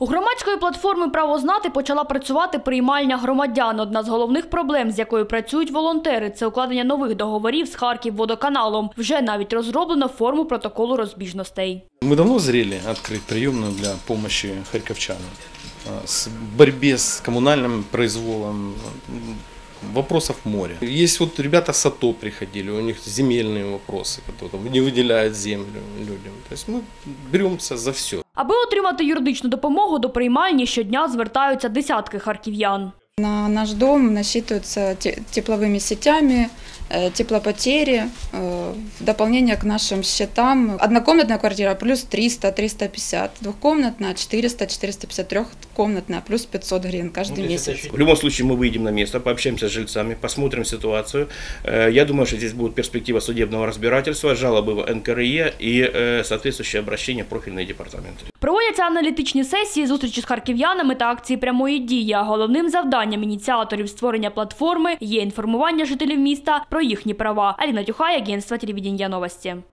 У громадської платформи «Право знати» почала працювати приймальня громадян. Одна з головних проблем, з якою працюють волонтери – це укладення нових договорів з Харківводоканалом. Вже навіть розроблено форму протоколу розбіжностей. Ми давно зрели відкрити прийомну для допомоги харківчанам. С борьбе с коммунальным произволом вопросов море. Есть вот ребята с АТО приходили, у них земельные вопросы, которые не выделяют землю людям. То есть мы беремся за все. Аби отримати юридичну допомогу, до приймальні щодня звертаються десятки харків'ян. На наш дом насчитываются тепловыми сетями, теплопотери, в дополнение к нашим счетам. Однокомнатная квартира плюс 300-350, двухкомнатная 400-450, трехкомнатная плюс 500 гривен каждый месяц. В любом случае мы выйдем на место, пообщаемся с жильцами, посмотрим ситуацию. Я думаю, что здесь будет перспектива судебного разбирательства, жалобы в НКРЕ и соответствующее обращение в профильные департаменты. Проводяться аналітичні сесії, зустрічі з харків'янами та акції прямої дії. А головним завданням ініціаторів створення платформи є інформування жителів міста про їхні права. Аліна Тюхай, агентство телевидения «Новости».